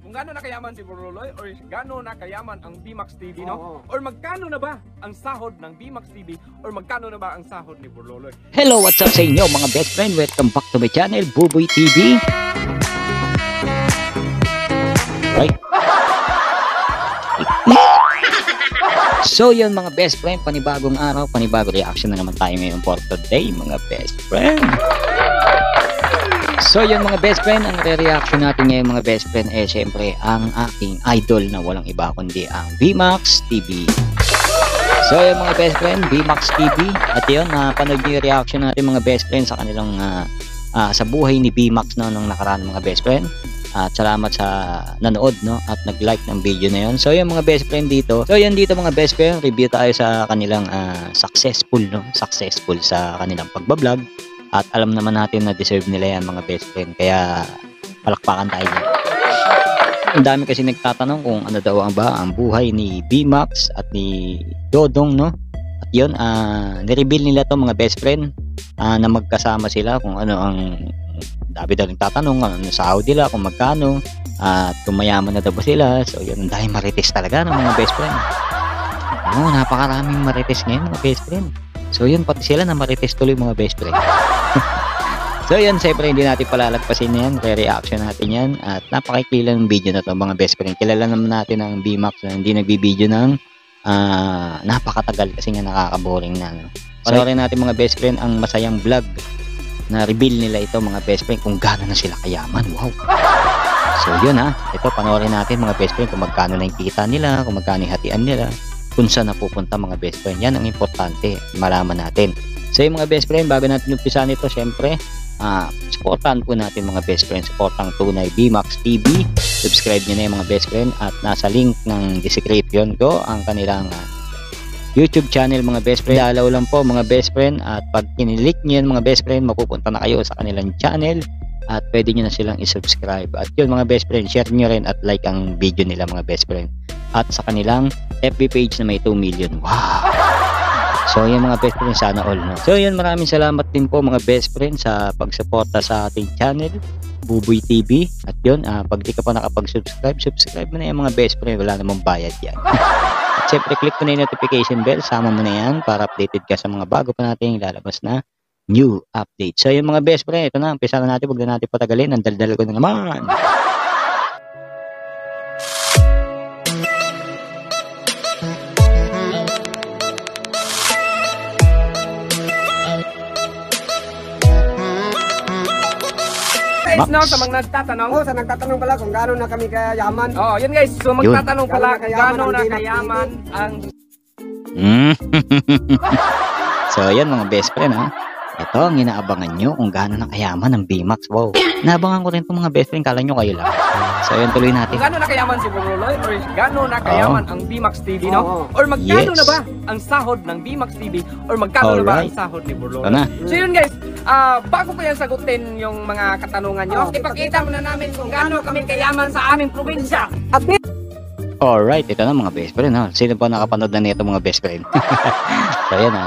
kung gaano na kayaman si Buroloy or gaano na kayaman ang BEMAKSTV, no? Or magkano na ba ang sahod ng BEMAKSTV or magkano na ba ang sahod ni Buroloy? Hello, what's up sa inyo mga best friend? Welcome back to my channel, BuboyTv. Right? So yun mga best friend, panibagong araw, panibagong reaction na naman tayo ngayon for today mga best friend. So yun mga best friend, ang re-reaction natin ngayon mga best friend eh syempre ang aking idol na walang iba kundi ang BEMAKSTV. So yun mga best friend, BEMAKSTV. At yun, napanood nyo yung reaction natin mga best friend sa kanilang sa buhay ni Bemaks no, nung nakaraan mga best friend. At salamat sa nanood no at nag-like ng video na yun. So yun mga best friend dito. So yun dito mga best friend, review tayo sa kanilang successful sa kanilang pagbablog. At alam naman natin na deserve nila yan mga best friend. Kaya palakpakan tayo dyan. Ang dami kasi nagtatanong kung ano daw ang buhay ni Bemaks at ni Dodong no. At yun, nireveal nila to mga best friend na magkasama sila kung ano ang dami daw nagtatanong ano sahod nila kung magkano at kung mayaman na daw ba sila. So yun, ang dahil marites talaga ng mga best friend. Napakaraming marites ngayon mga best friend. So yun, pati sila na marites tuloy mga best friend. So yun, siyempre hindi natin palalagpasin yan, re-reaction natin yan at napakikli lang ng video na to mga best friend. Kilala naman natin ang Bemaks na hindi nagbibideo ng napakatagal kasi nga nakakaboring na no? Panoorin natin mga best friend ang masayang vlog na reveal nila ito mga best friend kung gaano na sila kayaman. Wow. So yun ito panoorin natin mga best friend kung magkano na yung kita nila, kung magkano yung hatian nila, kung saan napupunta mga best friend. Yan ang importante malaman natin. So yung mga best friend, bago natin umpisahan ito syempre supportan po natin mga best friend, supportang tunay BEMAKSTV. Subscribe nyo na yung mga best friend at nasa link ng description ko ang kanilang YouTube channel mga best friend. Dalaw lang po mga best friend at pag kinilik nyo yan mga best friend, mapupunta na kayo sa kanilang channel at pwede nyo na silang isubscribe. At yun mga best friend, share nyo rin at like ang video nila mga best friend at sa kanilang FB page na may 2 million. Wow! So yun mga best friend, sana all no? So yun, maraming salamat din po mga best friend sa pagsuporta sa ating channel BuboyTv. At yun, pag di ka pa nakapag-subscribe, subscribe mo na yung mga best friend, wala namang bayad yan. At syempre click mo na yung notification bell, sama mo na yan para updated ka sa mga bago pa nating lalabas na new update. So yun mga best friend, ito na, umpisa na natin, huwag na natin patagalin, ang daldal ko na naman. Guys, no, sa mga nagtatanong. Sa nagtatanong pala kung gaano na kami kayaman. Yun guys. So magtatanong pala kung gaano na kayaman ang So yan mga best friend ito ang inaabangan nyo kung gaano na kayaman ng Bemaks. Wow. Naabangan ko rin itong mga best friend, kala nyo kayo lang. So yun, tuloy natin. Kung gaano na kayaman si Buroloy or gaano na kayaman ang BEMAKSTV, no? Or magkano na ba ang sahod ng BEMAKSTV or magkano na ba ang sahod ni Buroloy? So yun guys, bago ko yan sagutin yung mga katanungan nyo, ipakita mo na namin kung gaano kami kayaman sa aming probinsya. Alright, ito na mga best friend. Sino pa nakapanood na nito mga best friend? So yan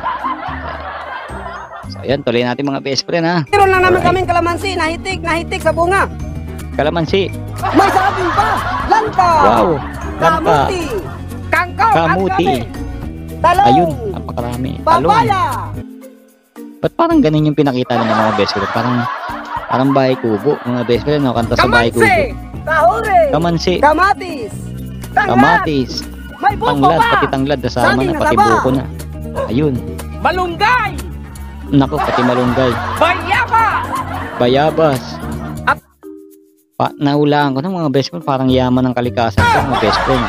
So yan, tuloy natin mga best friend Meron lang naman kaming kalamansi, nahitik sa bunga. Kalamansi. May sabing pa, lanta. Wow, lanta. Kamuti. Kangkong. Kamuti. Talong. Ayun, napakarami. Papaya. Ba't parang ganun yung pinakita ng mga best friend? Parang bahay kubo, mga best friend, kanta sa bahay kubo. Kahuri. Kamansi. Kamatis. Kamatis. May buko Tanglad, pa. pati tanglad nasama na, pati buko na. Ayun. Malunggay. Naku, pati malunggay. Bayabas. Nahulaan ko ng mga best friend, parang yaman ng kalikasan ko mga best friend.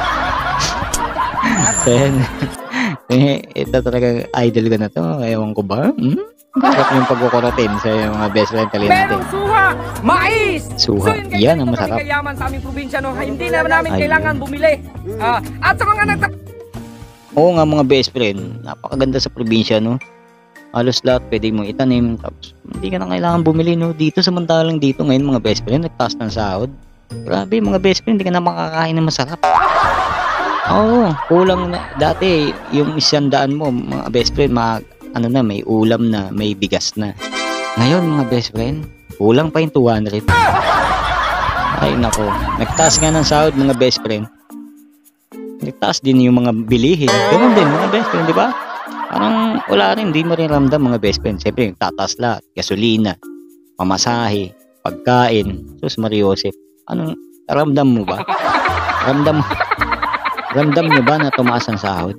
Ito talaga idol ko na to, ewan ko ba? Masarap yung pagkukuratin sa mga best friend kali natin. Pero suha, mais. Suha, so, yan ang masarap. Kayaman sa aming probinsya, no? Hindi na namin kailangan bumili. At sa mga Oo nga mga best friend, napakaganda sa probinsya, no? Halos lahat pwede mong itanim, tapos hindi ka na kailangan bumili, no? Dito samantalang dito ngayon mga best friend, nagtaas ng sahod. Grabe mga best friend, hindi ka na makakain ng masarap. Oo, kulang na. Dati yung 100 mo mga best friend, may ulam na, may bigas na. Ngayon mga best friend, kulang pa yung 200. Ay nako, nagtaas nga ng sahod mga best friend. Nagtaas din yung mga bilihin. Ganun din mga best friend, di ba? Parang wala rin, hindi mo rin ramdam mga best friend. Siyempre, tataas lahat, gasolina, pamasahe, pagkain, sus Mariosep. Anong ramdam mo ba? Ramdam nyo ba na tumaas ang sahod?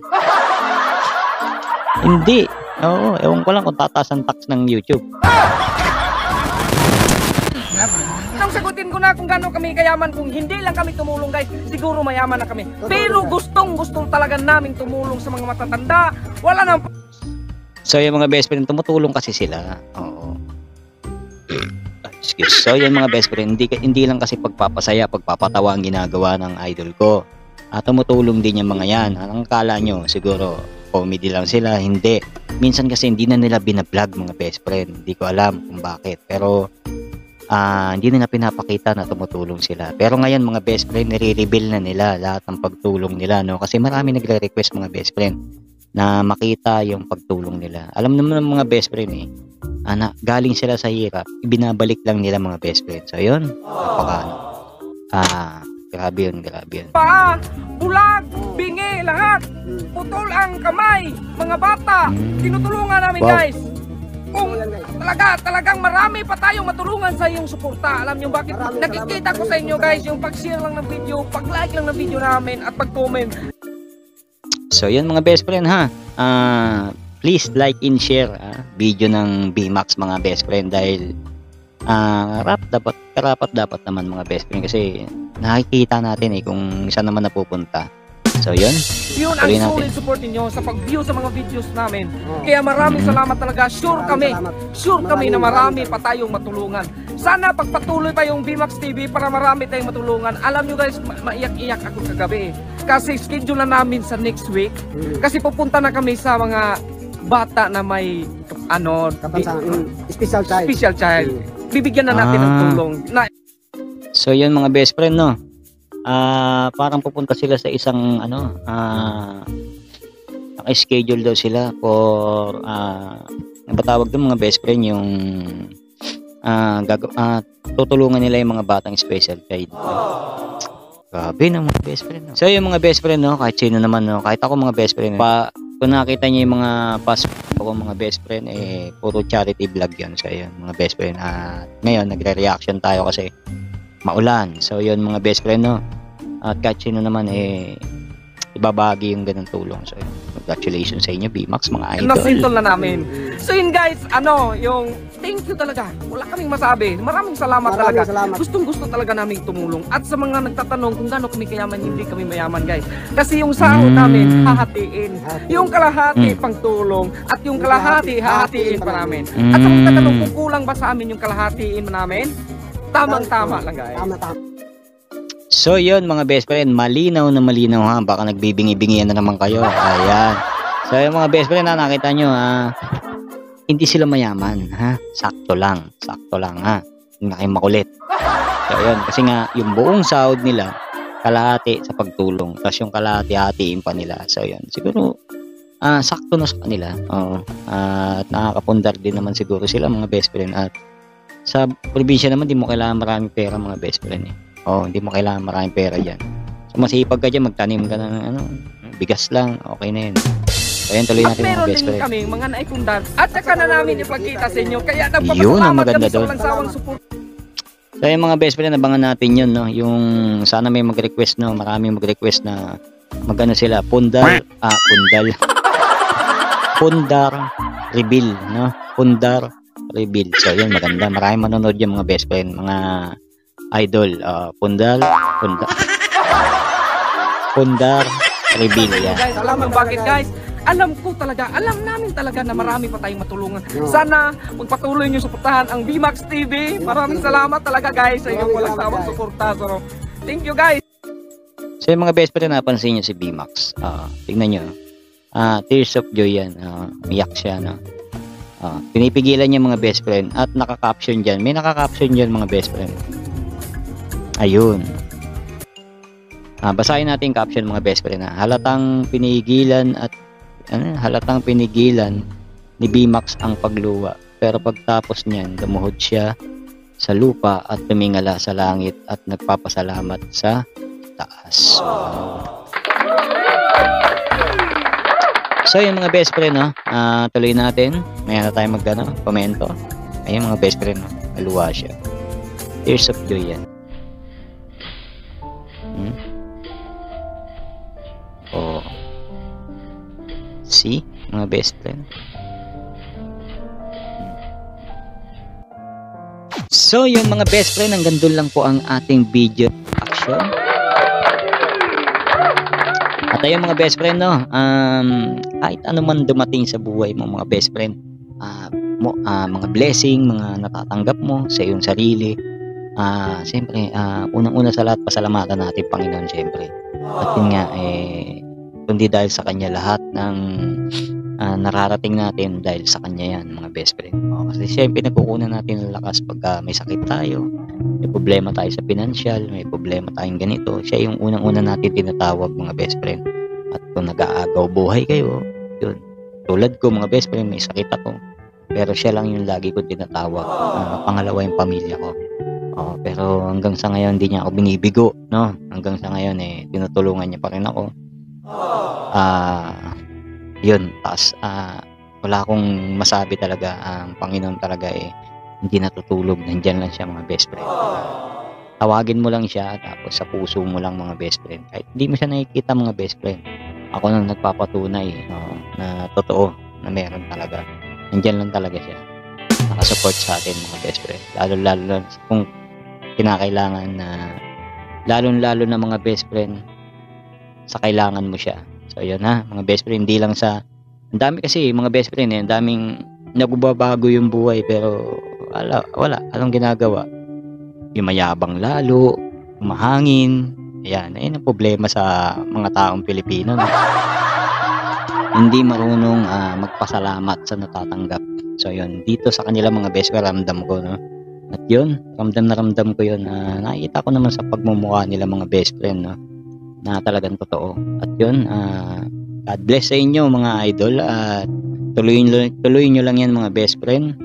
Hindi. Oo, ewan ko lang kung tataas ang tax ng YouTube. Nang sagutin ko na kung gaano kami kayaman, kung hindi lang kami tumulong guys, siguro mayaman na kami. Pero gustong talaga namin tumulong sa mga matatanda. Wala nang... So yung mga best friend, tumutulong kasi sila. Oo. Excuse. So yung mga best friend, hindi lang kasi pagpapasaya, pagpapatawa ang ginagawa ng idol ko. Tumutulong din yung mga yan. Anong kala nyo? Siguro comedy lang sila. Hindi. Minsan kasi hindi na nila binablog mga best friend. Hindi ko alam kung bakit. Pero hindi nila pinapakita na tumutulong sila. Pero ngayon mga best friend, nire-reveal na nila lahat ng pagtulong nila, no? Kasi marami nagre-request mga best friend na makita yung pagtulong nila. Alam naman ng mga best friend na galing sila sa hirap, ibinabalik lang nila mga best friend. So yun, grabe yun. Paa, bulag, bingi, lahat. Putol ang kamay, mga bata. Tinutulungan namin guys. Kung talagang marami pa tayong matulungan sa iyong suporta. Alam niyo bakit? Nakikita ko sa inyo guys, yung pag-share lang ng video, pag-like lang ng video namin at pag-comment. So yun mga best friend ha. Please like and share video ng Bemaks mga best friend dahil karapat dapat naman mga best friend kasi nakikita natin kung saan naman napupunta. So yun ang solid support niyo sa pag-view sa mga videos namin. Kaya maraming salamat talaga. Sure kami na marami pa tayong matulungan. Sana pagpatuloy pa yung Bemaks TV para marami tayong matulungan. Alam nyo guys, maiyak-iyak ako kagabi kasi schedule na namin sa next week. Kasi pupunta na kami sa mga bata na may special child. Bibigyan na natin ng tulong. So yun mga best friend, no? Parang pupunta sila sa isang naka-schedule daw sila for ang tawag doon mga best friend, yung tutulungan nila yung mga batang special child. Grabe ng mga best friend, no? So yung mga best friend, no, kahit sino naman, no, kahit ako mga best friend, kung nakita niyo yung mga past ko mga best friend, puro charity vlog yan. So yun mga best friend, ngayon nagre-reaction tayo kasi maulan. So yun mga best friend, no, at kahit sino naman ibabagi yung ganung tulong. So yun, congratulations sa inyo Bemaks mga idol. Nasintol na namin. So yun guys, yung thank you talaga. Wala kaming masabi. Maraming salamat talaga. Gustong-gusto talaga namin tumulong. At sa mga nagtatanong kung gaano kami kayaman, hindi kami mayaman guys. Kasi yung sahod namin hahatiin. Yung kalahati pang tulong at yung kalahati hahatiin pa namin. At sa mga nagtatanong kung kulang ba sa amin yung kalahatiin namin, tamang-tama lang guys. So yun mga best friend, malinaw na malinaw ha. Baka nagbibingi-bingian na naman kayo. Ayan. So yung mga best friend nakita nyo hindi sila mayaman ha. Sakto lang ha. Hindi na kayo makulit. So yun, kasi nga yung buong sahod nila kalahati sa pagtulong, tapos yung kalahati hatiin pa nila. So yun, siguro sakto na sa kanila. At nakakapundar din naman siguro sila mga best friend. At sa probinsya naman, di mo kailangan maraming pera mga best friend hindi mo kailangan maraming pera dyan. So masipag ka dyan, magtanim ka ng bigas lang, okay na yun. So yun, tuloy natin mga best friend. Meron din kami mga naipundar at saka na namin ipagkita sa inyo. Kaya yun ang nagpapasalamat maganda kami sa doon. walang sawang support. So yung mga best friend, abangan natin yun, no? Yung sana may mag-request, no? Maraming mag-request na sila, pundar reveal, no? Pundar reveal. So yun, maganda. Maraming manonood yung mga best friend, mga idol. Pundar reveal yan. Guys, alam mo bakit guys? Alam namin talaga na marami pa tayong matulungan. Sana magpatuloy nyo suportahan ang Bemaks TV. Maraming salamat talaga guys sa inyong walang sawang suporta. So, thank you guys. So yung mga best friend, napansin nyo si Bemaks. Tingnan nyo. Tears of joy yan. Umiyak siya, no? Pinipigilan niya mga best friend at naka-caption dyan. May naka-caption dyan mga best friend. Ayun. Basahin natin yung caption mga best friend. Halatang pinigilan ni Bemaks ang pagluwa. Pero pagtapos niyan, lumuhod siya sa lupa at tumingala sa langit at nagpapasalamat sa taas. So yung mga best friend, no? Tuloy natin. Mayroon na tayo komento. Ayun mga best friend, no? Maluwa siya. Tears of joy yan. Oh. See? Mga best friend. So yung mga best friend, hanggang doon lang po ang ating video action. At ayun mga best friend, no? Kahit ano man dumating sa buhay mo mga best friend, mga blessing, mga natatanggap mo sa iyong sarili, siyempre, unang-una sa lahat, pasalamatan natin Panginoon siyempre. At yun nga, kundi dahil sa Kanya lahat ng nararating natin, dahil sa Kanya yan mga best friend. Kasi siyempre nagkukunan natin ng lakas pagka may sakit tayo, may problema tayo sa financial, may problema tayong ganito, siya yung unang-una natin tinatawag mga best friend. At kung nag-aagaw buhay kayo, yun, tulad ko mga best friend, may sakit ako, pero siya lang yung lagi ko tinatawag. Pangalawa yung pamilya ko. Pero hanggang sa ngayon hindi niya ako binibigo, no? Hanggang sa ngayon tinutulungan niya pa rin ako. Yun, taas wala akong masabi talaga. Ang Panginoon talaga hindi natutulog, nandiyan lang siya mga best friend. Tawagin mo lang siya, tapos sa puso mo lang mga best friend. Kahit hindi mo siya nakikita mga best friend, ako nang nagpapatunay na totoo, na meron talaga. Nandiyan lang talaga siya, nakasupport sa atin mga best friend. Lalo kung kinakailangan na, lalo na mga best friend sa kailangan mo siya. So yun mga best friend, hindi lang sa, ang dami kasi mga best friend ang daming nagbabago yung buhay, pero wala anong ginagawa, yung mayabang lalo, mahangin, ayan ang problema sa mga taong Pilipino, no? Hindi marunong magpasalamat sa natatanggap. So yun, dito sa kanila mga best friend, ramdam ko, no? At yun, ramdam ko yun. Nakikita ko naman sa pagmumukha nila mga best friend, no? Na talagang totoo. At yun, God bless sa inyo mga idol. At tuloy nyo lang yan mga best friend.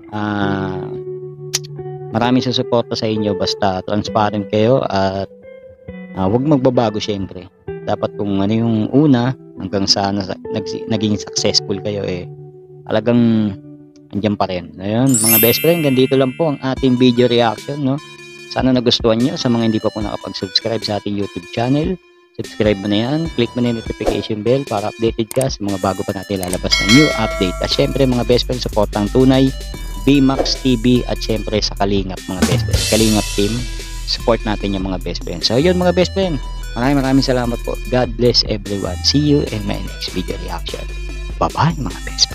Maraming susuporta sa inyo, basta transparent kayo at huwag magbabago syempre. Dapat kung ano yung una, hanggang sa naging successful kayo, talagang andyan pa rin. Ayun, mga best friend, ganito lang po ang ating video reaction, no? Sana nagustuhan nyo. Sa mga hindi pa po nakapag-subscribe sa ating YouTube channel, subscribe mo na yan, click mo na yung notification bell para updated ka sa mga bago pa natin lalabas na new update. At syempre mga best friend, support ang tunay, BEMAKSTV, at syempre sa Kalingap mga best friend, Kalingap team, support natin yung mga best friend. So yun mga best friend, maraming salamat po. God bless everyone. See you in my next video reaction. Bye bye mga best friend.